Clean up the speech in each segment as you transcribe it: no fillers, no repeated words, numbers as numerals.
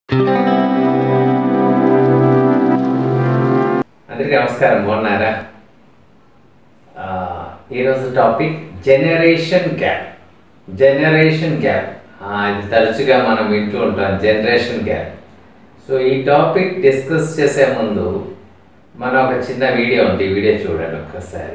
అందరికీ నమస్కారం. బాగున్నారా? ఈరోజు టాపిక్ జనరేషన్ గ్యాప్. ఇది తరచుగా మనం వింటూ ఉంటాం, జనరేషన్ గ్యాప్. సో ఈ టాపిక్ డిస్కస్ చేసే ముందు మన ఒక చిన్న వీడియో ఉంది, ఈ వీడియో చూడండి ఒక్కసారి.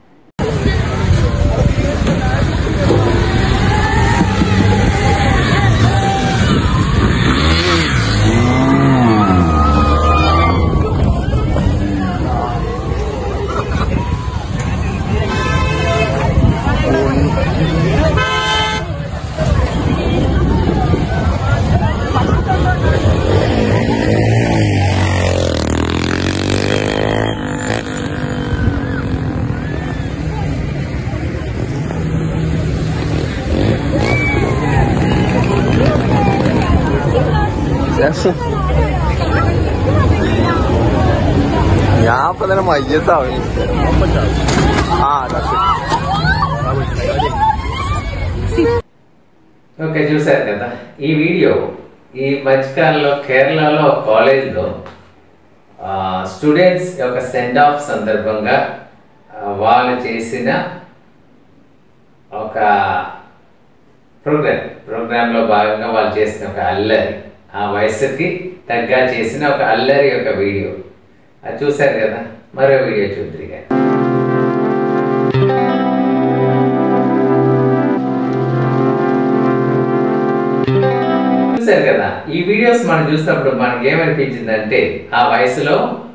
यहाँ पर ना ये था ఓకే, చూసారు కదా ఈ వీడియో. ఈ మధ్యకాలంలో కేరళలో కాలేజ్లో స్టూడెంట్స్ యొక్క సెండ్ ఆఫ్ సందర్భంగా వాళ్ళు చేసిన ఒక ప్రోగ్రాంలో భాగంగా వాళ్ళు చేసిన ఒక అల్లరి, ఆ వయసుకి తగ్గ చేసిన ఒక అల్లరి యొక్క వీడియో అది చూశారు కదా. మరో వీడియో చూద్దరు. చూశారు కదా ఈ వీడియోస్ మనం చూసినప్పుడు మనకి ఏమనిపించిందంటే, ఆ వయసులో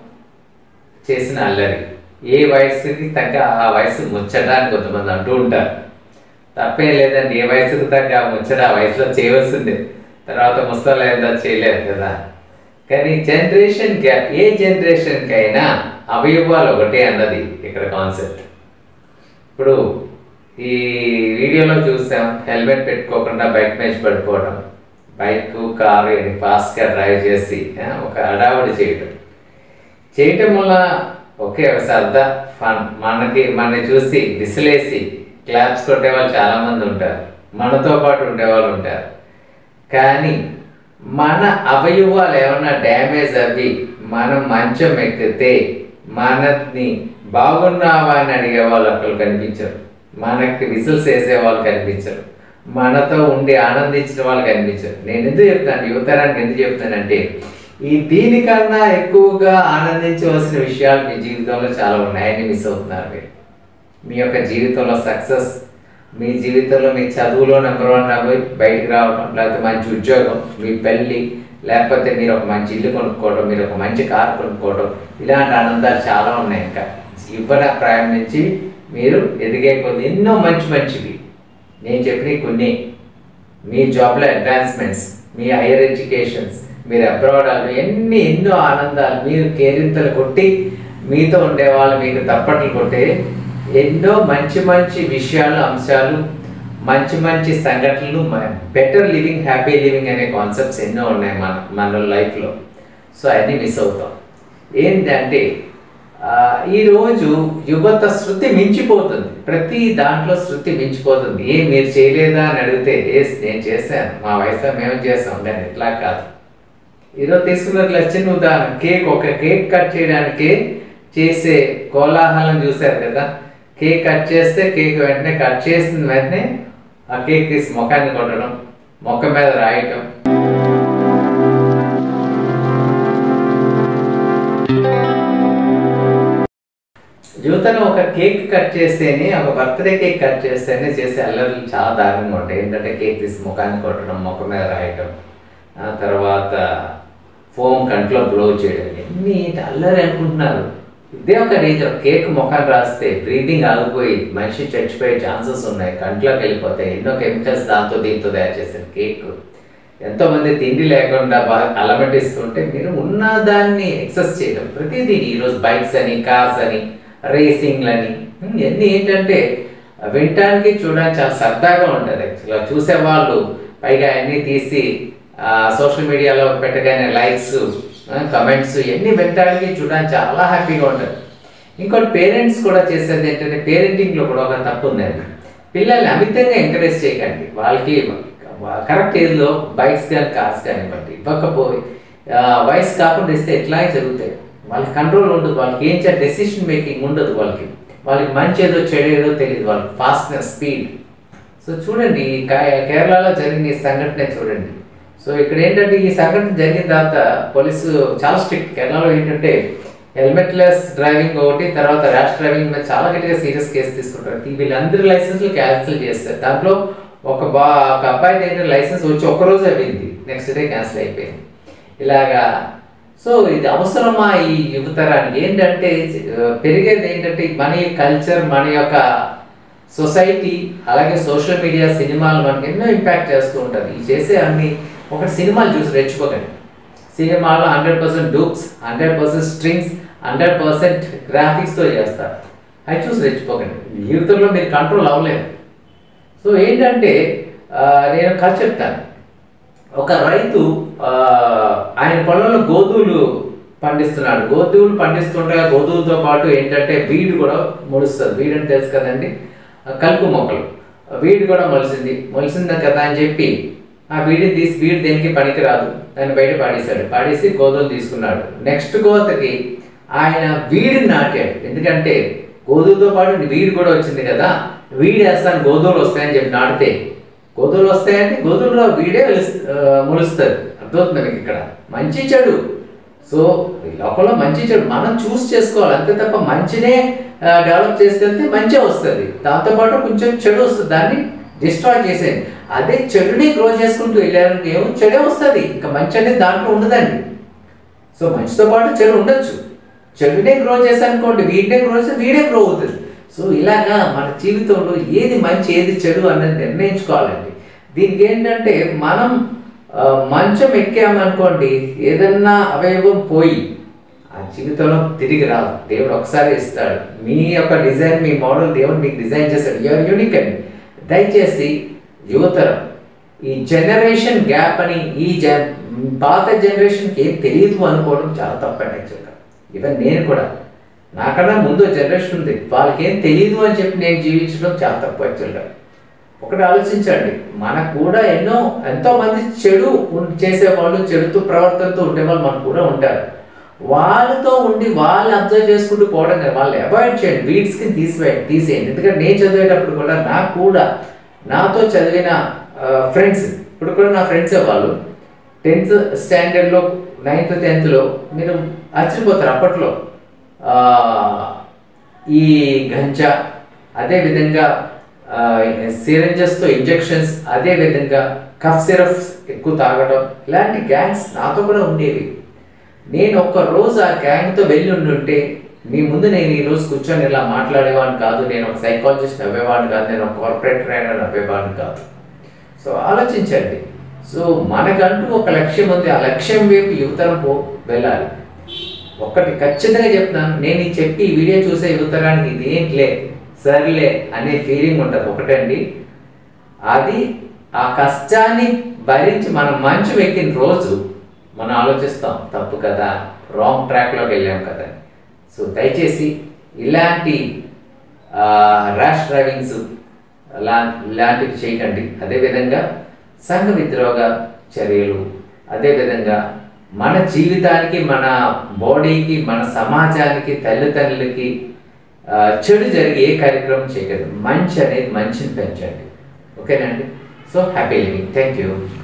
చేసిన అల్లరి, ఏ వయసుకి తగ్గ ఆ వయసు ముచ్చట అని కొంతమంది అంటూ ఉంటారు. తప్పేం లేదండి, ఏ వయసుకు తగ్గ ఆ ముచ్చట ఆ వయసులో చేయవలసిందే. తర్వాత ముసలి ఏందా చేయలేదు కదా. కానీ జనరేషన్ గ్యాప్, ఏ జనరేషన్కైనా అవయవాలు ఒకటే అన్నది ఇక్కడ కాన్సెప్ట్. ఇప్పుడు ఈ వీడియోలో చూసాం, హెల్మెట్ పెట్టుకోకుండా బైక్ మీద పడిపోవడం, బైక్ కారు ఫాస్ట్గా డ్రైవ్ చేసి ఒక హడావుడి చేయటం వల్ల ఒకే ఒక సరదా, ఫన్. మనని చూసి విసిలేసి క్లాప్స్ కొట్టేవాళ్ళు చాలామంది ఉంటారు, మనతో పాటు ఉండేవాళ్ళు ఉంటారు. కానీ మన అవయవాలు ఏమన్నా డ్యామేజ్ అవి మనం మంచం ఎక్కితే మనని బాగున్నావా అని అడిగే వాళ్ళు అక్కడ కనిపించరు, మనకి విసిల్స్ వేసే వాళ్ళు కనిపించరు, మనతో ఉండి ఆనందించిన వాళ్ళు కనిపించరు. నేను ఎందుకు చెప్తాను, యువతరానికి ఎందుకు చెప్తానంటే, దీనికన్నా ఎక్కువగా ఆనందించవలసిన విషయాలు మీ జీవితంలో చాలా ఉన్నాయని మిస్ అవుతున్నారు మీరు. మీ యొక్క జీవితంలో సక్సెస్, మీ జీవితంలో మీ చదువులో నెంబర్ 1 అవ్వి బయటికి రావడం, లేకపోతే మంచి ఉద్యోగం, మీ పెళ్ళి, లేకపోతే మీరు ఒక మంచి ఇల్లు కొనుక్కోవడం, మీరు ఒక మంచి కారు కొనుక్కోవడం, ఇలాంటి ఆనందాలు చాలా ఉన్నాయి. ఇంకా యువన ప్రాయం నుంచి మీరు ఎదిగే కొద్ది ఎన్నో మంచివి నేను చెప్పిన కొన్ని, మీ జాబ్లో అడ్వాన్స్మెంట్స్, మీ హైయర్ ఎడ్యుకేషన్స్, మీరు అబ్రాడ్ ఎన్నో ఆనందాలు, మీరు కేరింతలు కొట్టి మీతో ఉండేవాళ్ళు మీకు తప్పట్లు కొట్టే ఎన్నో మంచి విషయాలు, అంశాలు, మంచి సంఘటనలు, బెటర్ లివింగ్, హ్యాపీ లివింగ్ అనే కాన్సెప్ట్స్ ఎన్నో ఉన్నాయి మన లైఫ్లో. సో అన్నీ మిస్ అవుతాం. ఏంటంటే ఈరోజు యువత శృతి మించిపోతుంది, ప్రతి దాంట్లో శృతి మించిపోతుంది. మీరు చేయలేదా అని అడిగితే నేను చేశాను, మా వయసులో మేము చేస్తాం, కానీ ఇట్లా కాదు. ఈరోజు తీసుకున్నట్లు చిన్న ఉదాహరణ, ఒక కేక్ కట్ చేయడానికి చేసే కోలాహలం చూశారు కదా. కేక్ కట్ చేస్తే కేక్ వెంటనే కట్ చేసిన వెంటనే ఆ కేక్ తీసి ముఖాన్ని కొట్టడం, ముఖం మీద రాయటం, యువతను ఒక కేక్ కట్ చేస్తేనే, ఒక బర్త్డే కేక్ కట్ చేస్తేనే చేసే అల్లర్లు చాలా దారుణంగా ఉంటాయి. ఏంటంటే కేక్ తీసి ముఖాన్ని కొట్టడం, ముఖం మీద రాయటం, తర్వాత ఫోమ్ కంట్లో బ్లో చేయడం, ఎన్ని అల్లరి అనుకుంటున్నారు. ఇదే ఒక డేంజర్. కేక్ ముఖాన్ని రాస్తే బ్రీతింగ్ ఆగిపోయి మనిషి చచ్చిపోయే ఛాన్సెస్ ఉన్నాయి, కంట్లోకి వెళ్ళిపోతాయి. ఎన్నో కెమికల్స్ దీంతో తయారు చేసిన కేక్. ఎంతోమంది తిండి లేకుండా బాగా అలమటిస్తుంటే మీరు ఉన్న దాన్ని ఎక్సెస్ చేయడం, ప్రతిదీ ఈరోజు బైక్స్ అని, కార్స్ అని, రేసింగ్లని, ఇవన్నీ ఏంటంటే వినటానికి చూడడానికి చాలా సరదాగా ఉంటుంది. యాక్చువల్గా చూసేవాళ్ళు పైగా అన్నీ తీసి సోషల్ మీడియాలో పెట్టగానే లైక్స్, కమెంట్స్ ఇవన్నీ వినడానికి చూడడానికి చాలా హ్యాపీగా ఉంటుంది. ఇంకోటి పేరెంట్స్ కూడా చేసేది ఏంటంటే, పేరెంటింగ్లో కూడా ఒక తప్పు ఉందండి. పిల్లల్ని అమితంగా ఎంకరేజ్ చేయకండి. వాళ్ళకి కరెక్ట్ ఏజ్లో బైక్స్ కానీ కార్స్ కానివ్వండి ఇవ్వకపోయి వయసు కాకుండా ఇస్తే ఎట్లాగే జరుగుతాయి. వాళ్ళకి కంట్రోల్ ఉండదు, వాళ్ళకి ఏం చేయాలి డెసిషన్ మేకింగ్ ఉండదు, వాళ్ళకి మంచి ఏదో చెడు ఏదో తెలియదు, వాళ్ళకి ఫాస్ట్నెస్ స్పీడ్. సో చూడండి ఈ కేరళలో జరిగిన ఈ సంఘటన చూడండి. సో ఇక్కడ ఏంటంటే ఈ సంఘటన జరిగిన తర్వాత పోలీసు చాలా స్ట్రిక్ట్. కేరళలో ఏంటంటే హెల్మెట్లెస్ డ్రైవింగ్ ఒకటి, తర్వాత ర్యాష్ డ్రైవింగ్ మీద చాలా గట్టిగా సీరియస్ కేసు తీసుకుంటారు. వీళ్ళందరి లైసెన్స్లు క్యాన్సిల్ చేస్తారు. దాంట్లో ఒక అబ్బాయి దగ్గర లైసెన్స్ వచ్చి ఒక్కరోజు అయింది, నెక్స్ట్ డే క్యాన్సిల్ అయిపోయింది. ఇలాగా సో ఇది అవసరమా ఈ యువతరానికి? ఏంటంటే పెరిగేది ఏంటంటే మన కల్చర్, మన యొక్క సొసైటీ, అలాగే సోషల్ మీడియా, సినిమాలు మనకి ఎన్నో ఇంపాక్ట్ చేస్తూ ఉంటుంది. ఈ చేసే అన్ని ఒకటి సినిమాలు చూసి రెచ్చిపోకండి. సినిమాలో 100% డూప్స్, 100% స్ట్రింగ్స్, 100% గ్రాఫిక్స్తో చేస్తారు. అవి చూసి రెచ్చిపోకండి. జీవితంలో మీరు కంట్రోల్ అవ్వలేరు. సో ఏంటంటే నేను కథ చెప్తాను. ఒక రైతు ఆయన పొలంలో గోధుమలు పండిస్తున్నాడు. గోధుమలు పండిస్తుండగా గోధుమలతో పాటు ఏంటంటే వీడు కూడా మొలుస్తుంది. వీడు అంటే తెలుసు కదండి, కలుపు మొక్కలు. వీడు కూడా మొలిసింది కదా అని చెప్పి ఆ వీడిని తీసి, వీడు దేనికి పనికి రాదు, దాన్ని బయట పాడేసి గోధుమలు తీసుకున్నాడు. నెక్స్ట్ కోతకి ఆయన వీడిని నాటాడు. ఎందుకంటే గోధుమలతో పాటు వీడు కూడా వచ్చింది కదా, వీడు వేస్తాను గోధుమలు వస్తాయని చెప్పి నాటితే గోధుమలు వస్తాయంటే గోధుమలో వీడే మొలుస్తుంది. అర్థమవుతుంది మీకు ఇక్కడ మంచి చెడు. సో లోపల మంచి చెడు మనం చూస్ చేసుకోవాలి అంతే తప్ప మంచినే డెవలప్ చేసుకెళ్తే మంచిగా వస్తుంది, దాంతోపాటు కొంచెం చెడు వస్తుంది, దాన్ని డిస్ట్రాయ్ చేసేది. అదే చెడుని గ్రో చేసుకుంటూ వెళ్ళారంటే ఏమో చెడే వస్తుంది, ఇంకా మంచి అనేది దాంట్లో ఉండదండి. సో మంచితో పాటు చెడు ఉండొచ్చు. చెడునే గ్రో చేశానుకోండి, వీడినే గ్రో చేస్తే వీడే గ్రో అవుతుంది. సో ఇలాగా మన జీవితంలో ఏది మంచి ఏది చెడు అన్నది నిర్ణయించుకోవాలండి. దీనికి ఏంటంటే మనం మంచం ఎక్కామనుకోండి, ఏదన్నా అవయవం పోయి ఆ జీవితంలో తిరిగి రాదు. దేవుడు ఒకసారి ఇస్తాడు. మీ యొక్క డిజైన్, మీ మోడల్ దేవుడు మీకు డిజైన్ చేశాడు. యూఆర్ యూనిక్ అండి. దయచేసి యువతరం ఈ జనరేషన్ గ్యాప్ అని, పాత జనరేషన్కి ఏం తెలియదు అనుకోవడం చాలా తప్పండి. యాక్చువల్గా ఈవెన్ నేను కూడా, నాకన్నా ముందు జనరేషన్ ఉంది, వాళ్ళకి ఏం తెలియదు అని చెప్పి నేను జీవించడం చాలా తప్పు. యాక్చువల్గా ఒకటి ఆలోచించండి, మనకు కూడా ఎంతో మంది చెడు చేసేవాళ్ళు, చెడుతో ప్రవర్తనతో ఉండేవాళ్ళు మనకు కూడా ఉంటారు. వాళ్ళతో ఉండి వాళ్ళు అబ్జర్వ్ చేసుకుంటూ పోవడం కదా, వాళ్ళు అవాయిడ్ చేయండి, వీడ్స్కి తీసేయండి. ఎందుకంటే నేను చదివేటప్పుడు కూడా నాకు కూడా నాతో చదివిన ఫ్రెండ్స్ ఇప్పుడు కూడా నా ఫ్రెండ్సే. వాళ్ళు 10th స్టాండర్డ్లో 9th 10thలో మీరు ఆశ్చర్యపోతారు. అప్పట్లో ఈ గంజా, అదేవిధంగా సిరంజెస్తో ఇంజెక్షన్స్, అదేవిధంగా కఫ్ సిరప్స్ ఎక్కువ తాగడం, ఇలాంటి గ్యాంగ్స్ నాతో కూడా ఉండేవి. నేను ఒక్క రోజు ఆ గ్యాంగ్తో వెళ్ళి ఉంటే మీ ముందు నేను ఈరోజు కూర్చొని ఇలా మాట్లాడేవాడిని కాదు, నేను ఒక సైకాలజిస్ట్ అవ్వేవాడిని కాదు, నేను ఒక కార్పొరేట్ ట్రైనర్ అవ్వేవాడిని కాదు. సో ఆలోచించండి. సో మనకంటూ ఒక లక్ష్యం ఉంది, ఆ లక్ష్యం వైపు యువతరం వెళ్ళాలి. ఒక్కటి ఖచ్చితంగా చెప్తున్నాను, నేను చెప్పి ఈ వీడియో చూసే యువతరానికి ఇది ఏంటిలే సర్లే అనే ఫీలింగ్ ఉంటుంది ఒకటండి. అది ఆ కష్టాన్ని భరించి మనం మంచం ఎక్కిన రోజు మనం ఆలోచిస్తాం, తప్పు కదా, రాంగ్ ట్రాక్లోకి వెళ్ళాం కదా. సో దయచేసి ఇలాంటి ర్యాష్ డ్రైవింగ్స్ ఇలాంటివి చేయకండి. అదేవిధంగా సంఘ విద్రోహ చర్యలు, అదేవిధంగా మన జీవితానికి, మన బాడీకి, మన సమాజానికి, తల్లిదండ్రులకి చెడు జరిగి ఏ కార్యక్రమం చేయకూడదు. మంచి అనేది మంచిని పెంచండి. ఓకేనండి. So happy living. Thank you.